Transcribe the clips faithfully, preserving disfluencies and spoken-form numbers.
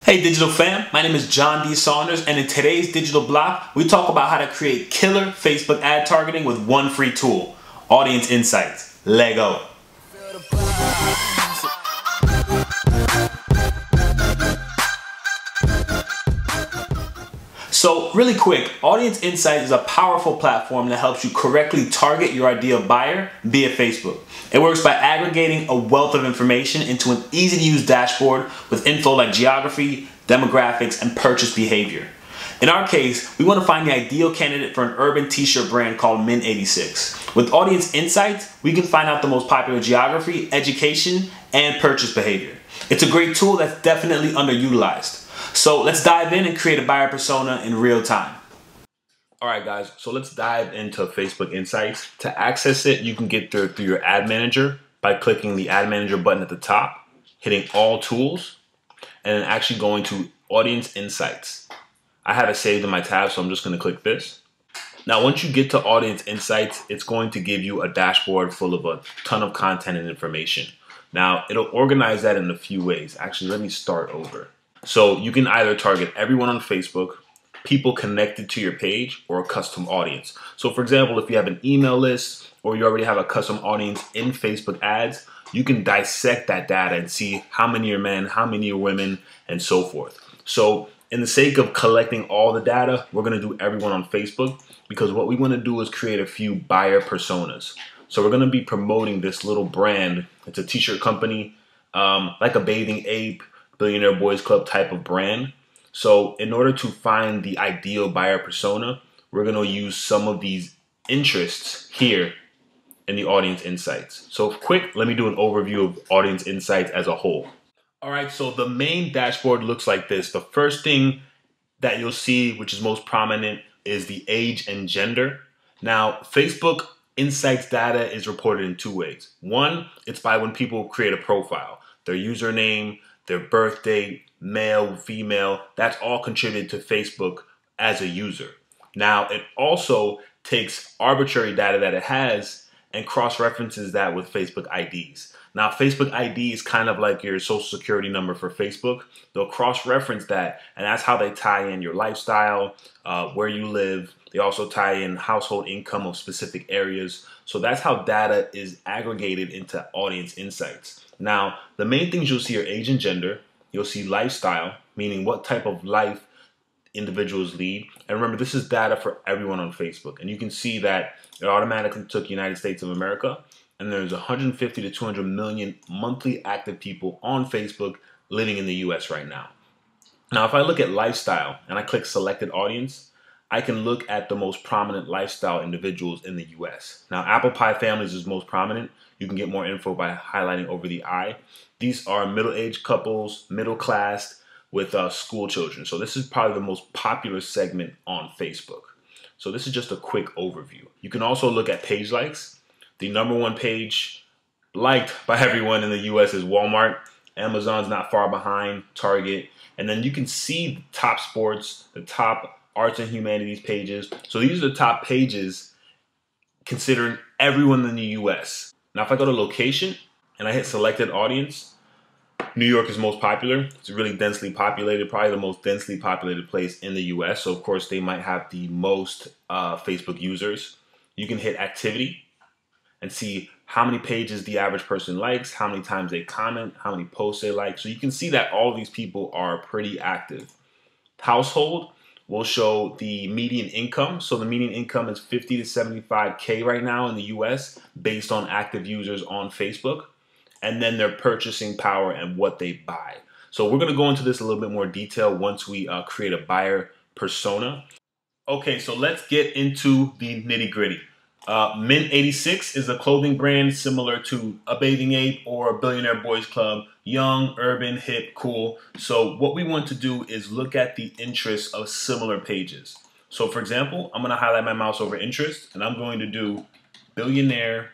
Hey digital fam, my name is John D. Saunders, and in today's digital block, we talk about how to create killer Facebook ad targeting with one free tool, Audience Insights. Lego. So really quick, Audience Insights is a powerful platform that helps you correctly target your ideal buyer via Facebook. It works by aggregating a wealth of information into an easy to use dashboard with info like geography, demographics, and purchase behavior. In our case, we want to find the ideal candidate for an urban t-shirt brand called Min eighty-six. With Audience Insights, we can find out the most popular geography, education, and purchase behavior. It's a great tool that's definitely underutilized. So let's dive in and create a buyer persona in real time. All right, guys, so let's dive into Facebook Insights. To access it, you can get there through your ad manager by clicking the ad manager button at the top, hitting all tools, and then actually going to Audience Insights. I have it saved in my tab, so I'm just going to click this. Now, once you get to Audience Insights, it's going to give you a dashboard full of a ton of content and information. Now, it'll organize that in a few ways. Actually, let me start over. So you can either target everyone on Facebook, people connected to your page, or a custom audience. So for example, if you have an email list or you already have a custom audience in Facebook ads, you can dissect that data and see how many are men, how many are women, and so forth. So in the sake of collecting all the data, we're gonna do everyone on Facebook because what we wanna do is create a few buyer personas. So we're gonna be promoting this little brand. It's a t-shirt company, um, like a Bathing Ape, Billionaire Boys Club type of brand. So in order to find the ideal buyer persona, we're going to use some of these interests here in the Audience Insights. So quick, let me do an overview of Audience Insights as a whole. All right, so the main dashboard looks like this. The first thing that you'll see, which is most prominent, is the age and gender. Now, Facebook Insights data is reported in two ways. One, it's by when people create a profile, their username, their birth date, male, female, that's all contributed to Facebook as a user. Now, it also takes arbitrary data that it has and cross-references that with Facebook I Ds. Now, Facebook I D is kind of like your social security number for Facebook. They'll cross-reference that, and that's how they tie in your lifestyle, uh, where you live. They also tie in household income of specific areas. So that's how data is aggregated into Audience Insights. Now, the main things you'll see are age and gender. You'll see lifestyle, meaning what type of life individuals lead. And remember, this is data for everyone on Facebook. And you can see that it automatically took United States of America. And there's one hundred fifty to two hundred million monthly active people on Facebook living in the U S right now. Now, if I look at lifestyle and I click selected audience, I can look at the most prominent lifestyle individuals in the U S. Now, apple pie families is most prominent. You can get more info by highlighting over the I. These are middle-aged couples, middle class, with uh, school children. So this is probably the most popular segment on Facebook. So this is just a quick overview. You can also look at page likes. The number one page liked by everyone in the U S is Walmart. Amazon's not far behind, Target. And then you can see the top sports, the top arts and humanities pages. So these are the top pages considering everyone in the U S. Now, if I go to location and I hit selected audience, New York is most popular. It's really densely populated, probably the most densely populated place in the U S. So, of course, they might have the most uh, Facebook users. You can hit activity and see how many pages the average person likes, how many times they comment, how many posts they like. So you can see that all these people are pretty active. Household will show the median income. So the median income is fifty to seventy-five K right now in the U S based on active users on Facebook. And then their purchasing power and what they buy. So we're gonna go into this a little bit more detail once we uh, create a buyer persona. Okay, so let's get into the nitty gritty. Uh, Min eighty-six is a clothing brand similar to a Bathing Ape or a Billionaire Boys Club. Young, urban, hip, cool. So what we want to do is look at the interests of similar pages. So for example, I'm gonna highlight my mouse over interest and I'm going to do Billionaire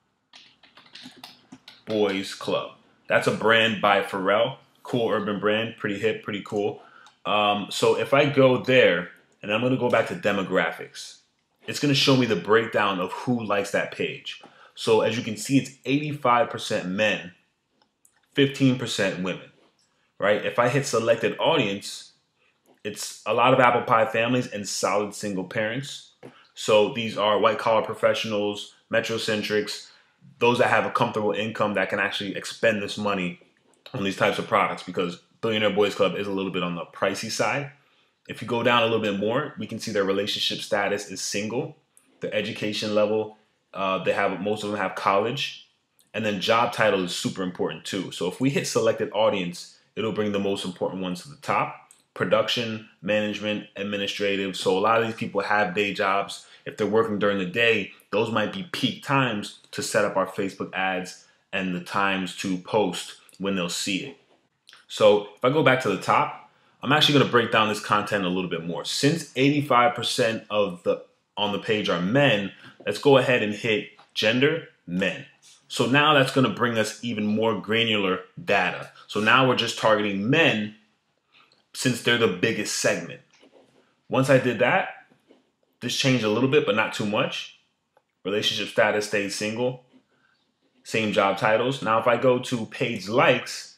Boys Club. That's a brand by Pharrell. Cool urban brand, pretty hip, pretty cool. Um, so if I go there and I'm gonna go back to demographics, it's gonna show me the breakdown of who likes that page. So as you can see, it's eighty-five percent men, fifteen percent women. right? If I hit selected audience, it's a lot of apple pie families and solid single parents. So these are white collar professionals, metrocentrics, those that have a comfortable income that can actually expend this money on these types of products, because Billionaire Boys Club is a little bit on the pricey side. If you go down a little bit more, we can see their relationship status is single. The education level, uh, they have most of them have college, and then job title is super important too. So if we hit selected audience, it'll bring the most important ones to the top. Production, management, administrative. So a lot of these people have day jobs. If they're working during the day, those might be peak times to set up our Facebook ads and the times to post when they'll see it. So if I go back to the top, I'm actually going to break down this content a little bit more. Since eighty-five percent of the on the page are men, let's go ahead and hit gender, men. So now that's going to bring us even more granular data. So now we're just targeting men since they're the biggest segment. Once I did that, this changed a little bit, but not too much. Relationship status stayed single. Same job titles. Now if I go to page likes,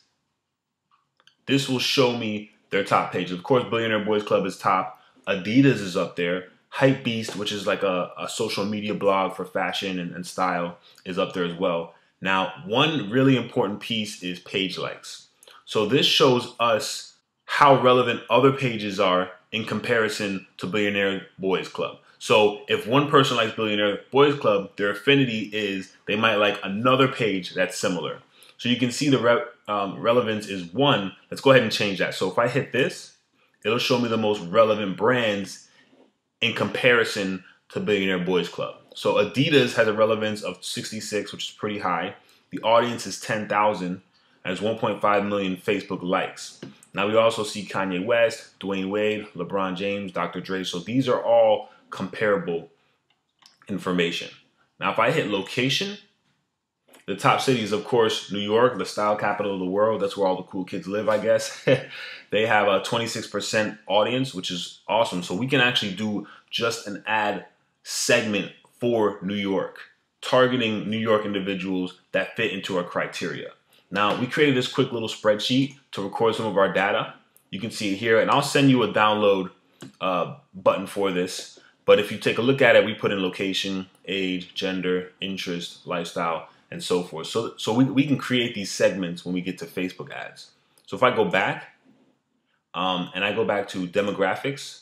this will show me their top page. Of course, Billionaire Boys Club is top. Adidas is up there. Hypebeast, which is like a, a social media blog for fashion and, and style, is up there as well. Now, one really important piece is page likes. So this shows us how relevant other pages are in comparison to Billionaire Boys Club. So if one person likes Billionaire Boys Club, their affinity is they might like another page that's similar. So you can see the re um, relevance is one. Let's go ahead and change that. So if I hit this, it'll show me the most relevant brands in comparison to Billionaire Boys Club. So Adidas has a relevance of sixty-six, which is pretty high. The audience is ten thousand, and has one point five million Facebook likes. Now we also see Kanye West, Dwayne Wade, LeBron James, Doctor Dre. So these are all comparable information. Now if I hit location, the top city is of course New York, the style capital of the world. That's where all the cool kids live, I guess. They have a twenty-six percent audience, which is awesome. So we can actually do just an ad segment for New York, targeting New York individuals that fit into our criteria. Now, we created this quick little spreadsheet to record some of our data. You can see it here, and I'll send you a download uh, button for this. But if you take a look at it, we put in location, age, gender, interest, lifestyle, and so forth. So, so we, we can create these segments when we get to Facebook ads. So if I go back, um, and I go back to demographics,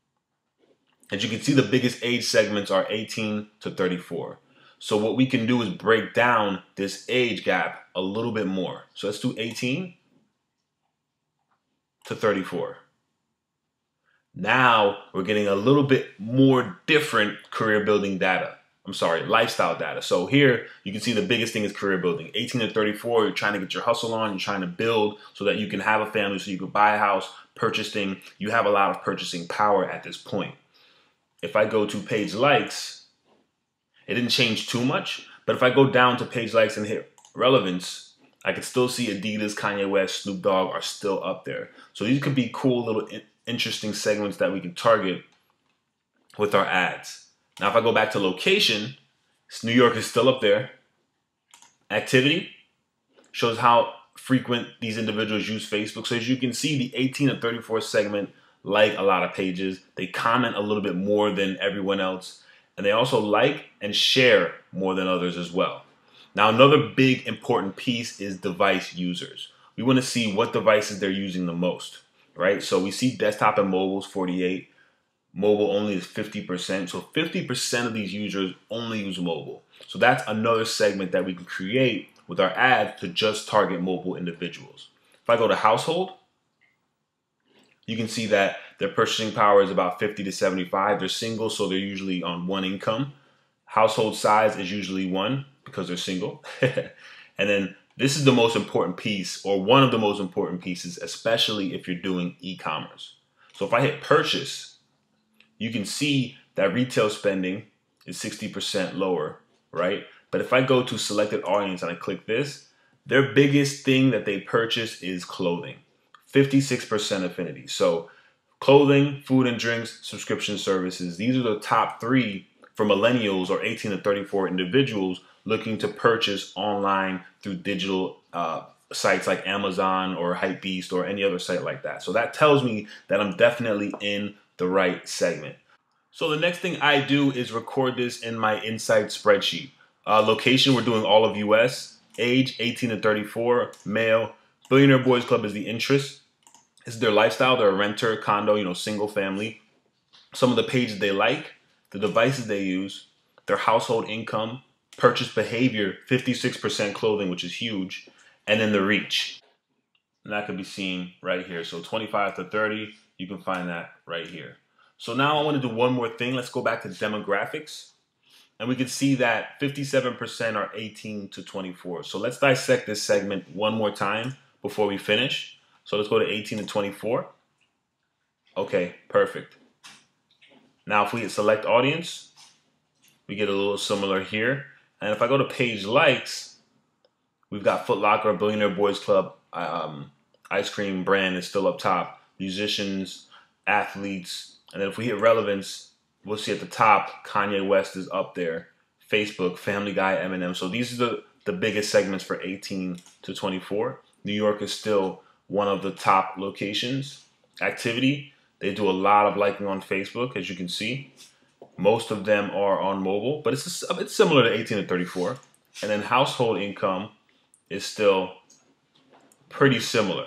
as you can see, the biggest age segments are eighteen to thirty-four. So what we can do is break down this age gap a little bit more. So let's do eighteen to thirty-four. Now we're getting a little bit more different career building data. I'm sorry, lifestyle data. So here you can see the biggest thing is career building. eighteen to thirty-four, you're trying to get your hustle on, you're trying to build so that you can have a family, so you can buy a house, purchase things. You have a lot of purchasing power at this point. If I go to page likes, it didn't change too much, but if I go down to page likes and hit relevance, I can still see Adidas, Kanye West, Snoop Dogg are still up there. So these could be cool little interesting segments that we can target with our ads. Now, if I go back to location, New York is still up there. Activity shows how frequent these individuals use Facebook. So as you can see, the eighteen to thirty-four segment like a lot of pages. They comment a little bit more than everyone else. And they also like and share more than others as well. Now, another big important piece is device users. We want to see what devices they're using the most, right? So we see desktop and mobile is forty-eight. Mobile only is fifty percent. So fifty percent of these users only use mobile. So that's another segment that we can create with our ads to just target mobile individuals. If I go to household, you can see that their purchasing power is about fifty to seventy-five. They're single, so they're usually on one income. Household size is usually one because they're single. And then this is the most important piece, or one of the most important pieces, especially if you're doing e-commerce. So if I hit purchase, you can see that retail spending is sixty percent lower, right? But if I go to selected audience and I click this, their biggest thing that they purchase is clothing. fifty-six percent affinity. So clothing, food and drinks, subscription services, these are the top three for millennials or eighteen to thirty-four individuals looking to purchase online through digital uh, sites like Amazon or Hypebeast or any other site like that. So that tells me that I'm definitely in the right segment. So the next thing I do is record this in my Insights spreadsheet. Uh, location, we're doing all of U S. Age, eighteen to thirty-four, male. Billionaire Boys Club is the interest. This is their lifestyle. They're a renter, condo, you know, single family. Some of the pages they like, the devices they use, their household income, purchase behavior, fifty-six percent clothing, which is huge, and then the reach. And that can be seen right here. So twenty-five to thirty, you can find that right here. So now I want to do one more thing. Let's go back to demographics. And we can see that fifty-seven percent are eighteen to twenty-four. So let's dissect this segment one more time before we finish. So let's go to eighteen to twenty-four. Okay, perfect. Now if we hit select audience, we get a little similar here. And if I go to page likes, we've got Foot Locker, Billionaire Boys Club, um, ice cream brand is still up top, musicians, athletes. And then if we hit relevance, we'll see at the top, Kanye West is up there, Facebook, Family Guy, Eminem. So these are the, the biggest segments for eighteen to twenty-four. New York is still one of the top locations. Activity, they do a lot of liking on Facebook, as you can see. Most of them are on mobile, but it's, a, it's similar to eighteen to thirty-four. And then household income is still pretty similar.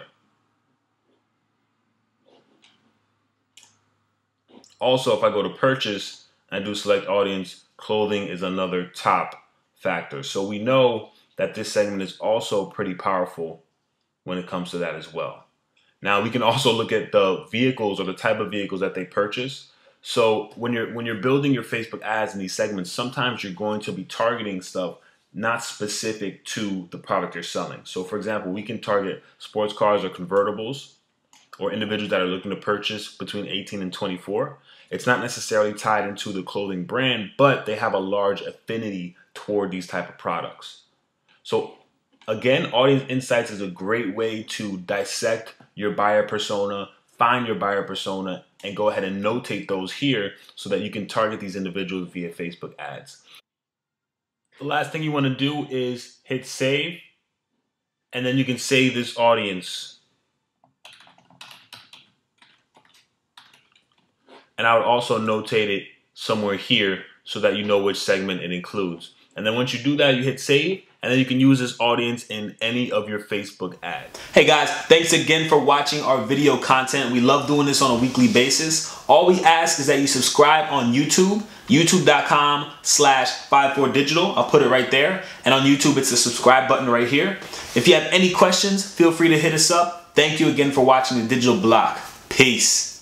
Also, if I go to purchase and do select audience, clothing is another top factor. So we know that this segment is also pretty powerful when it comes to that as well. Now we can also look at the vehicles or the type of vehicles that they purchase. So when you're when you're building your Facebook ads in these segments, sometimes you're going to be targeting stuff not specific to the product you're selling. So for example, we can target sports cars or convertibles or individuals that are looking to purchase between eighteen and twenty-four. It's not necessarily tied into the clothing brand, but they have a large affinity toward these type of products. So again, Audience Insights is a great way to dissect your buyer persona, find your buyer persona, and go ahead and notate those here so that you can target these individuals via Facebook ads. The last thing you want to do is hit save, and then you can save this audience. And I would also notate it somewhere here so that you know which segment it includes. And then once you do that, you hit save, and then you can use this audience in any of your Facebook ads. Hey guys, thanks again for watching our video content. We love doing this on a weekly basis. All we ask is that you subscribe on YouTube, youtube.com slash 54digital. I'll put it right there. And on YouTube, it's the subscribe button right here. If you have any questions, feel free to hit us up. Thank you again for watching the Digital Block. Peace.